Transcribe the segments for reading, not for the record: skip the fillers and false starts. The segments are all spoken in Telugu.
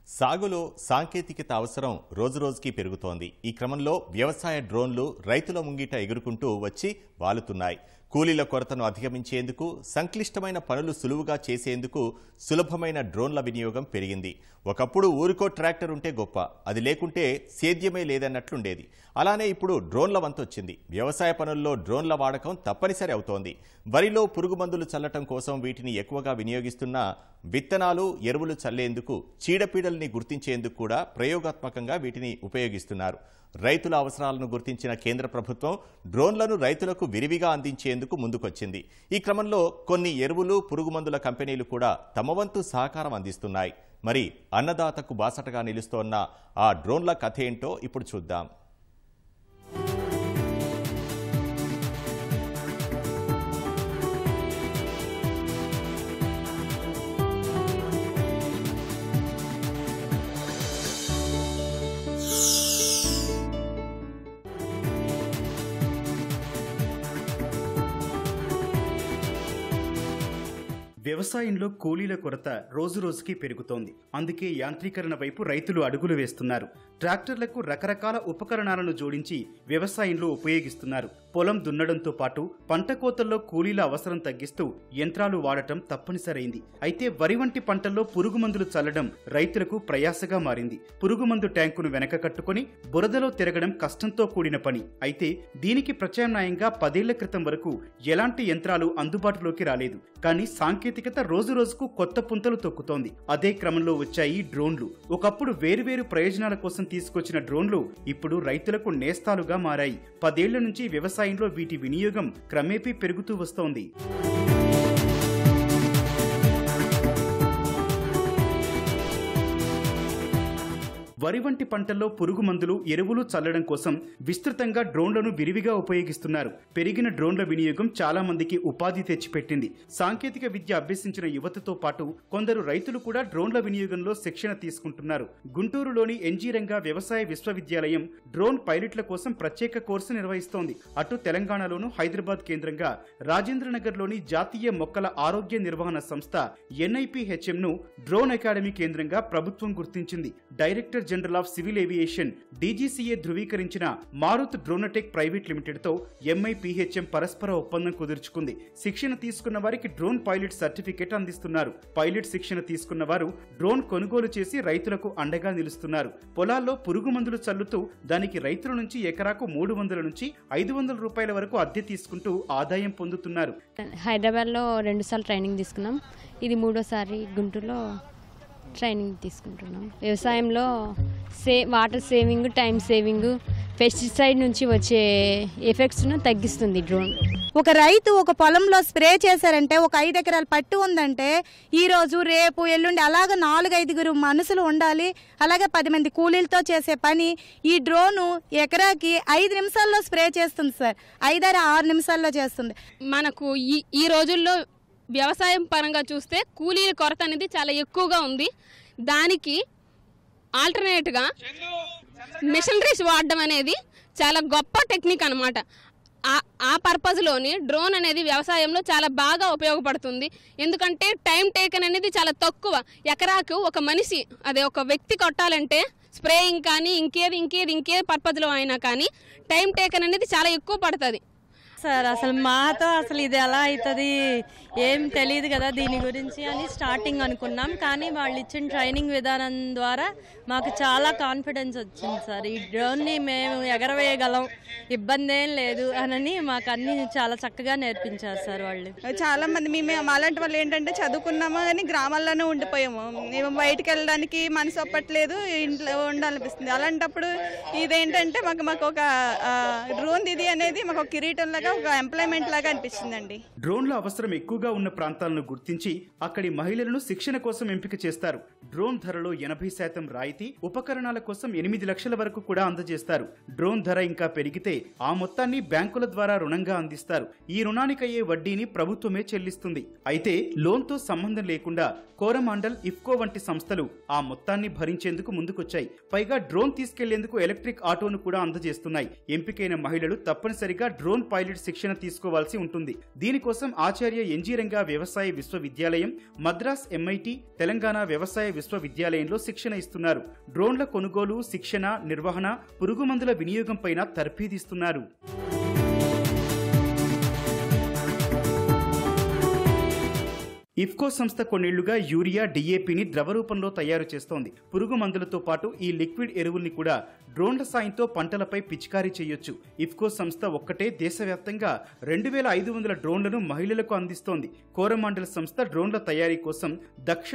సాగులో సాంకేతికత అవసరం రోజురోజుకి పెరుగుతోంది. ఈ క్రమంలో వ్యవసాయ డ్రోన్లు రైతుల ముంగిట ఎగురుకుంటూ వచ్చి వాలుతున్నాయి. కూలీల కొరతను అధిగమించేందుకు, సంక్లిష్టమైన పనులు సులువుగా చేసేందుకు సులభమైన డ్రోన్ల వినియోగం పెరిగింది. ఒకప్పుడు ఊరికో ట్రాక్టర్ ఉంటే గొప్ప, అది లేకుంటే సేద్యమే లేదన్నట్లుండేది. అలానే ఇప్పుడు డ్రోన్ల వంతొచ్చింది. వ్యవసాయ పనుల్లో డ్రోన్ల వాడకం తప్పనిసరి అవుతోంది. వరిలో పురుగు మందులు చల్లటం కోసం వీటిని ఎక్కువగా వినియోగిస్తున్న విత్తనాలు, ఎరువులు చల్లేందుకు, చీడపీడల్ని గుర్తించేందుకు కూడా ప్రయోగాత్మకంగా వీటిని ఉపయోగిస్తున్నారు. రైతుల అవసరాలను గుర్తించిన కేంద్ర ప్రభుత్వం డ్రోన్లను రైతులకు విరివిగా అందించేందుకు ముందుకొచ్చింది. ఈ క్రమంలో కొన్ని ఎరువులు, పురుగుమందుల కంపెనీలు కూడా తమ వంతు సహకారం అందిస్తున్నాయి. మరి అన్నదాతకు బాసటగా నిలుస్తోన్న ఆ డ్రోన్ల కథ ఏంటో ఇప్పుడు చూద్దాం. వ్యవసాయంలో కూలీల కొరత రోజురోజుకి పెరుగుతోంది. అందుకే యాంత్రీకరణ వైపు రైతులు అడుగులు వేస్తున్నారు. ట్రాక్టర్లకు రకరకాల ఉపకరణాలను జోడించి వ్యవసాయంలో ఉపయోగిస్తున్నారు. పొలం దున్నడంతో పాటు పంట కోతల్లో కూలీల అవసరం తగ్గిస్తూ యంత్రాలు వాడటం తప్పనిసరైంది. అయితే వరి వంటి పంటల్లో పురుగుమందులు చల్లడం రైతులకు ప్రయాసగా మారింది. పురుగుమందు ట్యాంకును వెనక కట్టుకుని బురదలో తిరగడం కష్టంతో కూడిన పని. అయితే దీనికి ప్రత్యామ్నాయంగా 10 ఏళ్ల క్రితం వరకు ఎలాంటి యంత్రాలు అందుబాటులోకి రాలేదు. కానీ సాంకేతికత రోజురోజుకు కొత్త పుంతలు తొక్కుతోంది. అదే క్రమంలో వచ్చాయి డ్రోన్లు. ఒకప్పుడు వేరువేరు ప్రయోజనాల కోసం తీసుకొచ్చిన డ్రోన్లు ఇప్పుడు రైతులకు నేస్తాలుగా మారాయి. 10 ఏళ్ల నుంచి వ్యవసాయంలో వీటి వినియోగం క్రమేపీ పెరుగుతూ వస్తోంది. వరి వంటి పంటల్లో పురుగు మందులు, ఎరువులు చల్లడం కోసం విస్తృతంగా డ్రోన్లను విరివిగా ఉపయోగిస్తున్నారు. పెరిగిన డ్రోన్ల వినియోగం చాలా మందికి ఉపాధి తెచ్చిపెట్టింది. సాంకేతిక విద్య అభ్యసించిన యువతతో పాటు కొందరు రైతులు కూడా డ్రోన్ల వినియోగంలో శిక్షణ తీసుకుంటున్నారు. గుంటూరులోని ఎన్జీ రంగా వ్యవసాయ విశ్వవిద్యాలయం డ్రోన్ పైలట్ల కోసం ప్రత్యేక కోర్సు నిర్వహిస్తోంది. అటు తెలంగాణలోను హైదరాబాద్ కేంద్రంగా రాజేంద్రనగర్లోని జాతీయ మొక్కల ఆరోగ్య నిర్వహణ సంస్థ NIPHM ను డ్రోన్ అకాడమీ కేంద్రంగా ప్రభుత్వం గుర్తించింది. Director general of civil aviation DGCA ధృవీకరించిన మారుత్ డ్రోనటెక్ ప్రైవేట్ లిమిటెడ్ తో MIPHM పరస్పర ఒప్పందం కుదుర్చుకుంది. శిక్షణ తీసుకున్న వారికి డ్రోన్ పైలట్ సర్టిఫికెట్ అందిస్తున్నారు. పైలట్ శిక్షణ తీసుకున్న వారు డ్రోన్ కొనుగోలు చేసి రైతులకు అండగా నిలుస్తున్నారు. పొలాల్లో పురుగు మందులు చల్లుతూ దానికి రైతుల నుంచి ఎకరాకు 300 నుంచి 500 రూపాయల వరకు అద్దె తీసుకుంటూ ఆదాయం పొందుతున్నారు. హైదరాబాద్ లో 2 సార్లు ట్రైనింగ్ తీసుకున్నాం. ఇది 3వసారి గుంటూరులో ట్రైనింగ్ తీసుకుంటున్నాం. వ్యవసాయంలో water saving, time saving, pesticide నుంచి వచ్చే ఎఫెక్ట్స్ను తగ్గిస్తుంది డ్రోన్. ఒక రైతు ఒక పొలంలో స్ప్రే చేశారంటే, ఒక 5 ఎకరాల పట్టు ఉందంటే, ఈరోజు రేపు ఎల్లుండి అలాగ 4-5 మనుషులు ఉండాలి. అలాగే 10 మంది కూలీలతో చేసే పని ఈ డ్రోను ఎకరాకి 5 నిమిషాల్లో స్ప్రే చేస్తుంది సార్. 5-6 నిమిషాల్లో చేస్తుంది. మనకు ఈ రోజుల్లో వ్యవసాయం పరంగా చూస్తే కూలీల కొరత అనేది చాలా ఎక్కువగా ఉంది. దానికి ఆల్టర్నేట్గా మిషనరీస్ వాడడం అనేది చాలా గొప్ప టెక్నిక్ అనమాట. ఆ పర్పస్లోని డ్రోన్ అనేది వ్యవసాయంలో చాలా బాగా ఉపయోగపడుతుంది. ఎందుకంటే టైం టేకన్ అనేది చాలా తక్కువ. ఎకరాకు ఒక మనిషి, అదే ఒక వ్యక్తి కొట్టాలంటే స్ప్రేయింగ్ కానీ ఇంకేది పర్పస్లో అయినా కానీ టైం టేకన్ అనేది చాలా ఎక్కువ పడుతుంది సార్. అసలు మాతో అసలు ఇది ఎలా అవుతుంది ఏం తెలియదు కదా దీని గురించి అని స్టార్టింగ్ అనుకున్నాం. కానీ వాళ్ళు ఇచ్చిన ట్రైనింగ్ విధానం ద్వారా మాకు చాలా కాన్ఫిడెన్స్ వచ్చింది సార్. ఈ డ్రోన్ని మేము ఎగరవేయగలం, ఇబ్బంది ఏం లేదు అని మాకు అన్ని చాలా చక్కగా నేర్పించారు సార్ వాళ్ళు. చాలా మంది మేము అలాంటి వాళ్ళు ఏంటంటే చదువుకున్నాము కానీ గ్రామాల్లోనే ఉండిపోయాము. మేము బయటకు వెళ్ళడానికి మనసు ఒప్పట్లేదు, ఇంట్లో ఉండాలనిపిస్తుంది. అలాంటప్పుడు ఇదేంటంటే మాకు ఒక డ్రోన్ ఇది అనేది మాకు ఒక కిరీటంలాగా, ఒక ఎంప్లాయ్మెంట్ లాగా అనిపిస్తుందండి. డ్రోన్ల అవసరం ఎక్కువగా ఉన్న ప్రాంతాలను గుర్తించి అక్కడి మహిళలను శిక్షణ కోసం ఎంపిక చేస్తారు. డ్రోన్ ధరలో 80% రాయితీ, ఉపకరణాల కోసం 8 లక్షల వరకు కూడా అందజేస్తారు. డ్రోన్ ధర ఇంకా పెరిగితే ఆ మొత్తాన్ని బ్యాంకుల ద్వారా రుణంగా అందిస్తారు. ఈ రుణానికయ్యే వడ్డీని ప్రభుత్వమే చెల్లిస్తుంది. అయితే లోన్తో సంబంధం లేకుండా కోరమాండల్, ఇఫ్కో వంటి సంస్థలు ఆ మొత్తాన్ని భరించేందుకు ముందుకొచ్చాయి. పైగా డ్రోన్ తీసుకెళ్లేందుకు ఎలక్ట్రిక్ ఆటోను కూడా అందజేస్తున్నాయి. ఎంపికైన మహిళలు తప్పనిసరిగా డ్రోన్ పైలట్ పైలట్ శిక్షణ తీసుకోవాల్సి ఉంటుంది. దీనికోసం ఆచార్య ఎన్జీ రంగా వ్యవసాయ విశ్వవిద్యాలయం, మద్రాస్ MIT, తెలంగాణ వ్యవసాయ విశ్వవిద్యాలయంలో శిక్షణ ఇస్తున్నారు. డ్రోన్ల కొనుగోలు, శిక్షణ, నిర్వహణ, పురుగుమందుల వినియోగం పైన తర్ఫీదిస్తున్నారు. ఇఫ్కో సంస్థ కొన్నేళ్లుగా యూరియా, DAPని ద్రవ రూపంలో తయారు చేస్తోంది. పురుగు మందులతో పాటు ఈ లిక్విడ్ ఎరువుల్ని కూడా డ్రోన్ల సాయంతో పంటలపై పిచికారీ చేయొచ్చు. ఇఫ్కో సంస్థ ఒక్కటే దేశవ్యాప్తంగా 2500 డ్రోన్లను మహిళలకు అందిస్తోంది. కోరమాండల్ సంస్థ డ్రోన్ల తయారీ కోసం దక్ష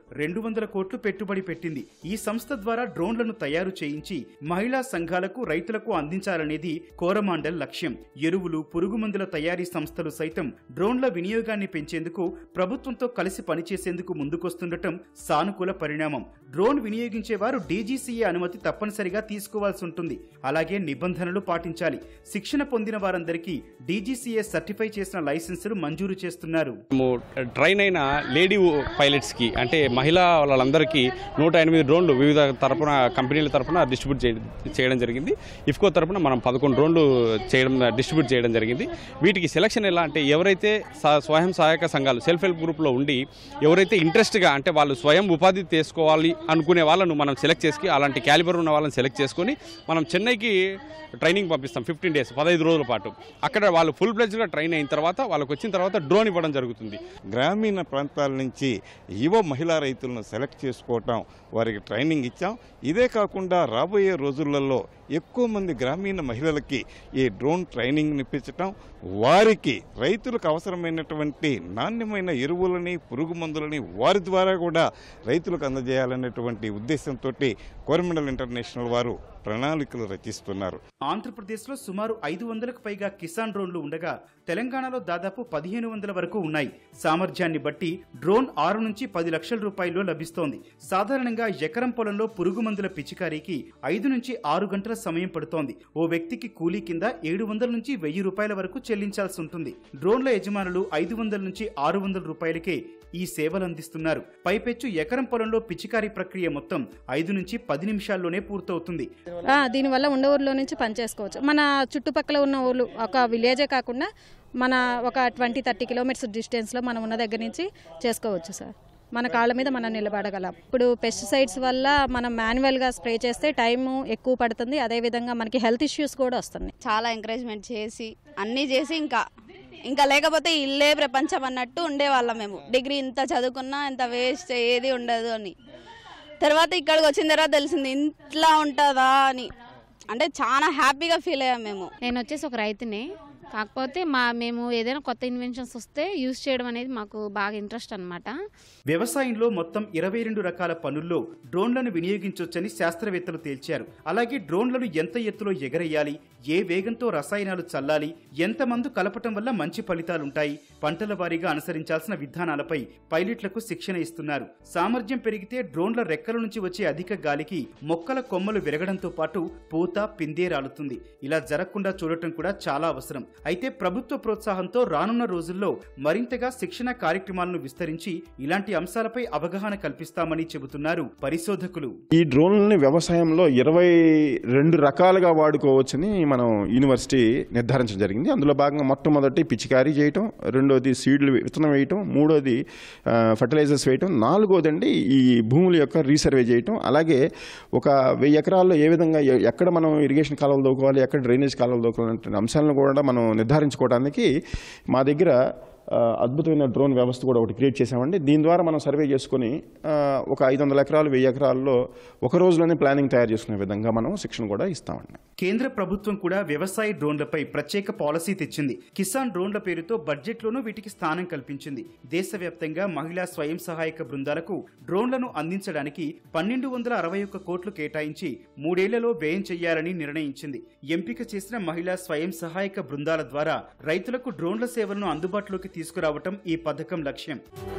200 కోట్లు పెట్టుబడి పెట్టింది. ఈ సంస్థ ద్వారా డ్రోన్లను తయారు చేయించి మహిళా సంఘాలకు, రైతులకు అందించాలనేది కోరమాండల్ లక్ష్యం. ఎరువులు, పురుగు మందుల తయారీ సంస్థలు సైతం డ్రోన్ల వినియోగాన్ని పెంచేందుకు ప్రభుత్వంతో కలిసి పనిచేసేందుకు ముందుకొస్తుండటం సానుకూల పరిణామం. డ్రోన్ వినియోగించేవారు DGCA అనుమతి తప్పనిసరిగా తీసుకోవాల్సి ఉంటుంది. అలాగే నిబంధనలు పాటించాలి. శిక్షణ పొందిన వారందరికీ DGCA సర్టిఫై చేసిన లైసెన్సులు మంజూరు చేస్తున్నారు. ట్రైన్ అయిన లేడీ పైలట్స్ కి అంటే మహిళా వాళ్ళందరికీ 108 డ్రోన్లు వివిధ తరపున కంపెనీల తరపున డిస్ట్రిబ్యూట్ చేయడం జరిగింది. ఇఫ్కో తరపున మనం 11 డ్రోన్లు డిస్ట్రిబ్యూట్ చేయడం జరిగింది. వీటికి సెలక్షన్ ఎలా అంటే ఎవరైతే స్వయం సహాయక సంఘాలు, సెల్ఫ్ హెల్ప్ గ్రూప్లో ఉండి ఎవరైతే ఇంట్రెస్ట్గా అంటే వాళ్ళు స్వయం ఉపాధి చేసుకోవాలి అనుకునే వాళ్ళను మనం సెలెక్ట్ చేసి అలాంటి క్యాలిబర్ ఉన్న వాళ్ళని సెలెక్ట్ చేసుకొని మనం చెన్నైకి ట్రైనింగ్ పంపిస్తాం. 15 days 15 రోజుల పాటు అక్కడ వాళ్ళు ఫుల్ ఫ్లెడ్జ్గా ట్రైన్ అయిన తర్వాత వాళ్ళకి వచ్చిన తర్వాత డ్రోన్ ఇవ్వడం జరుగుతుంది. గ్రామీణ ప్రాంతాల నుంచి యువ మహిళా రైతులను సెలెక్ట్ చేసుకోవటం, వారికి ట్రైనింగ్ ఇచ్చాం. ఇదే కాకుండా రాబోయే రోజులలో ఎక్కువ మంది గ్రామీణ మహిళలకి ఈ డ్రోన్ ట్రైనింగ్ ఇప్పించటం, వారికి రైతులకు అవసరమైనటువంటి నాణ్యమైన ఎరువులని, పురుగు మందులని వారి ద్వారా కూడా రైతులకు అందజేయాలనేటువంటి ఉద్దేశంతో కోరమండల్ ఇంటర్నేషనల్ వారు ప్రణాళికలు రచిస్తున్నారు. ఆంధ్రప్రదేశ్లో సుమారు 500కు పైగా కిసాన్ డ్రోన్లు ఉండగా తెలంగాణలో దాదాపు 1500 వరకు ఉన్నాయి. సామర్థ్యాన్ని బట్టి డ్రోన్ 6 నుంచి 10 లక్షల రూపాయల్లో లభిస్తోంది. సాధారణంగా ఎకరం పొలంలో పురుగు మందుల పిచికారీకి 5 నుంచి 6 గంటల సమయం పడుతోంది. ఓ వ్యక్తికి కూలీ కింద 700 నుంచి 1000 రూపాయల వరకు చెల్లించాల్సి ఉంటుంది. డ్రోన్ల యజమానులు 500 నుంచి 600 రూపాయలకే ఈ సేవలు అందిస్తున్నారు. పైపెచ్చు ఎకరం పొలంలో పిచికారీ ప్రక్రియ మొత్తం 5 నుంచి 10 నిమిషాల్లోనే పూర్తవుతుంది. దీనివల్ల ఉండే ఊర్లో నుంచి పనిచేసుకోవచ్చు. మన చుట్టుపక్కల ఉన్న ఊర్లు, ఒక విలేజే కాకుండా మన ఒక 20-30 కిలోమీటర్స్ డిస్టెన్స్లో మనం ఉన్న దగ్గర నుంచి చేసుకోవచ్చు సార్. మన కాళ్ళ మీద మనం నిలబడగలం. ఇప్పుడు పెస్టిసైడ్స్ వల్ల మనం మాన్యువల్గా స్ప్రే చేస్తే టైం ఎక్కువ పడుతుంది. అదేవిధంగా మనకి హెల్త్ ఇష్యూస్ కూడా వస్తున్నాయి. చాలా ఎంకరేజ్మెంట్ చేసి అన్నీ చేసి ఇంకా లేకపోతే ఇల్లే ప్రపంచం అన్నట్టు ఉండేవాళ్ళం మేము. డిగ్రీ ఇంత చదువుకున్నా ఇంత వేస్ట్ ఏది ఉండదు అని. తర్వాత ఇక్కడికి వచ్చిన తర్వాత తెలిసింది ఇంట్లో ఉంటుందా అని. అంటే చాలా హ్యాపీగా ఫీల్ అయ్యాం మేము. నేను వచ్చేసి ఒక రైతునే, కాకపోతే మేము ఏదైనా కొత్త ఇన్వెన్షన్స్ వస్తే యూజ్ చేయడం అనేది మాకు బాగా ఇంట్రెస్ట్ అన్నమాట. వ్యవసాయంలో మొత్తం 22 రకాల పనుల్లో డ్రోన్లను వినియోగించవచ్చని శాస్త్రవేత్తలు తేల్చారు. అలాగే డ్రోన్లను ఎంత ఎత్తులో ఎగరేయాలి, ఏ వేగంతో రసాయనాలు చల్లాలి, ఎంత మందు కలపటం వల్ల మంచి ఫలితాలుంటాయి, పంటల వారీగా అనుసరించాల్సిన విధానాలపై పైలట్లకు శిక్షణ ఇస్తున్నారు. సామర్థ్యం పెరిగితే డ్రోన్ల రెక్కల నుంచి వచ్చే అధిక గాలికి మొక్కల కొమ్మలు విరగడంతో పాటు పూత, పిందే రాలుతుంది. ఇలా జరగకుండా చూడటం కూడా చాలా అవసరం. అయితే ప్రభుత్వ ప్రోత్సాహంతో రానున్న రోజుల్లో మరింతగా శిక్షణ కార్యక్రమాలను విస్తరించి ఇలాంటి అంశాలపై అవగాహన కల్పిస్తామని చెబుతున్నారు పరిశోధకులు. ఈ డ్రోన్లని వ్యవసాయంలో 22 రకాలుగా వాడుకోవచ్చని మనం యూనివర్సిటీ నిర్ధారించడం జరిగింది. అందులో భాగంగా మొట్టమొదటి పిచికారీ చేయటం, రెండోది సీడ్లు విత్తనం వేయటం, మూడోది ఫర్టిలైజర్స్ వేయటం, నాలుగోదండి ఈ భూముల యొక్క రీసర్వే చేయటం. అలాగే ఒక 1000 ఎకరాల్లో ఏ విధంగా ఎక్కడ మనం ఇరిగేషన్ కాలువలు దోకోవాలి, ఎక్కడ డ్రైనేజ్ కాలువలు దోకోవాలి అంశాలను కూడా మనం నిర్ధారించుకోవడానికి మా దగ్గర అద్భుతమైన డ్రోన్ వ్యవస్థ కూడా ఒకటి క్రియేట్ చేసామండి. దీని ద్వారా మనం సర్వే చేసుకుని ఒక 500 ఎకరాలు 1000 ఎకరాల్లో ఒక రోజులోనే ప్లానింగ్ తయారు చేసుకునే విధంగా మనం శిక్షణ కూడా ఇస్తామండి. కేంద్ర ప్రభుత్వం కూడా వ్యవసాయ డ్రోన్లపై ప్రత్యేక పాలసీ తెచ్చింది. కిసాన్ డ్రోన్ల పేరుతో బడ్జెట్లోనూ వీటికి స్థానం కల్పించింది. దేశవ్యాప్తంగా మహిళా స్వయం సహాయక బృందాలకు డ్రోన్లను అందించడానికి 1261 కోట్లు కేటాయించి 3 ఏళ్లలో వ్యయం చేయాలని నిర్ణయించింది. ఎంపిక చేసిన మహిళా స్వయం సహాయక బృందాల ద్వారా రైతులకు డ్రోన్ల సేవలను అందుబాటులోకి తీసుకురావటం ఈ పథకం లక్ష్యం.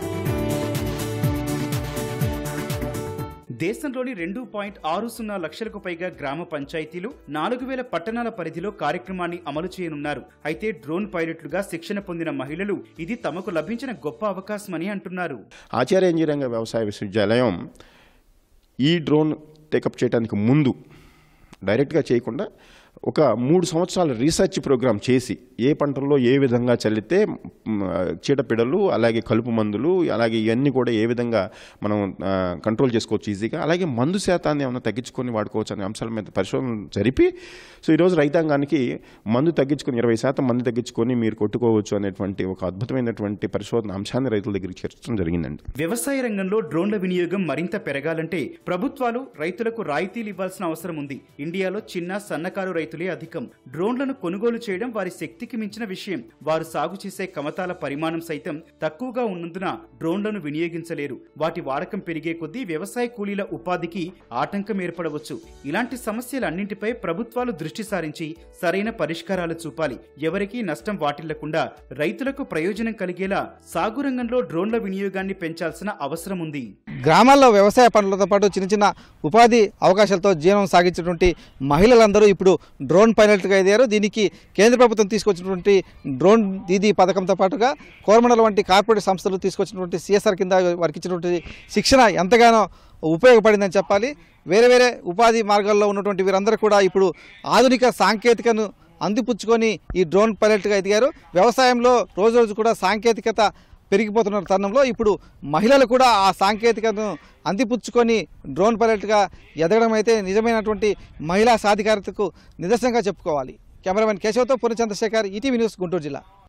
దేశంలోని 2.60 లక్షలకు పైగా గ్రామ పంచాయతీలు, 4000 పట్టణాల పరిధిలో కార్యక్రమాన్ని అమలు చేయనున్నారు. అయితే డ్రోన్ పైలట్లుగా శిక్షణ పొందిన మహిళలు ఇది తమకు లభించిన గొప్ప అవకాశమని అంటున్నారు. ఆచార్య ఎన్జీ రంగా వ్యవసాయ విశ్వవిద్యాలయం ఈ డ్రోన్ టేకప్ చేయడానికి ముందు డైరెక్ట్గా చేయకుండా ఒక 3 సంవత్సరాల రీసెర్చ్ ప్రోగ్రామ్ చేసి ఏ పంటల్లో ఏ విధంగా చల్లితే చీడపీడలు అలాగే కలుపు మందులు అలాగే ఇవన్నీ కూడా ఏ విధంగా మనం కంట్రోల్ చేసుకోవచ్చు ఈజీగా, అలాగే మందు శాతాన్ని ఏమైనా తగ్గించుకొని వాడుకోవచ్చు అనే అంశాల మీద పరిశోధన జరిపి సో ఈరోజు రైతాంగానికి మందు తగ్గించుకొని 20% మందు తగ్గించుకొని మీరు కొట్టుకోవచ్చు అనేటువంటి ఒక అద్భుతమైనటువంటి పరిశోధన అంశాన్ని రైతుల దగ్గరికి చేర్చడం జరిగిందండి. వ్యవసాయ రంగంలో డ్రోన్ల వినియోగం మరింత పెరగాలంటే ప్రభుత్వాలు రైతులకు రాయితీలు ఇవ్వాల్సిన అవసరం ఉంది. ఇండియాలో చిన్న సన్నకారు రైతులే అధికం. డ్రోన్లను కొనుగోలు చేయడం వారి శక్తికి మించిన విషయం. వారు సాగు చేసే కమతాల పరిమాణం సైతం తక్కువగా ఉన్నందున డ్రోన్లను వినియోగించలేరు. వాటి వాడకం పెరిగే కొద్దీ వ్యవసాయ కూలీల ఉపాధికి ఆటంకం ఏర్పడవచ్చు. ఇలాంటి సమస్యలన్నింటిపై ప్రభుత్వాలు దృష్టి సారించి సరైన పరిష్కారాలు చూపాలి. ఎవరికీ నష్టం వాటిల్లకుండా రైతులకు ప్రయోజనం కలిగేలా సాగు రంగంలో డ్రోన్ల వినియోగాన్ని పెంచాల్సిన అవసరం ఉంది. గ్రామాల్లో వ్యవసాయ పనులతో పాటు చిన్న చిన్న ఉపాధి అవకాశాలతో జీవనం సాగించినటువంటి మహిళలందరూ ఇప్పుడు డ్రోన్ పైలట్గా ఎదిగారు. దీనికి కేంద్ర ప్రభుత్వం తీసుకొచ్చినటువంటి డ్రోన్ దీదీ పథకంతో పాటుగా కోరమండలం వంటి కార్పొరేట్ సంస్థలు తీసుకొచ్చినటువంటి CSR కింద వారికి ఇచ్చినటువంటి శిక్షణ ఎంతగానో ఉపయోగపడిందని చెప్పాలి. వేరే వేరే ఉపాధి మార్గాల్లో ఉన్నటువంటి వీరందరూ కూడా ఇప్పుడు ఆధునిక సాంకేతికను అందిపుచ్చుకొని ఈ డ్రోన్ పైలట్గా ఎదిగారు. వ్యవసాయంలో రోజు రోజు కూడా సాంకేతికత పెరిగిపోతున్న తరుణంలో ఇప్పుడు మహిళలు కూడా ఆ సాంకేతికతను అందిపుచ్చుకొని డ్రోన్ పైలట్గా ఎదగడం అయితే నిజమైనటువంటి మహిళా సాధికారతకు నిదర్శనంగా చెప్పుకోవాలి. కెమెరామెన్ కేశవ్తో పూర్ణ చంద్రశేఖర్, ఈటీవీ న్యూస్, గుంటూరు జిల్లా.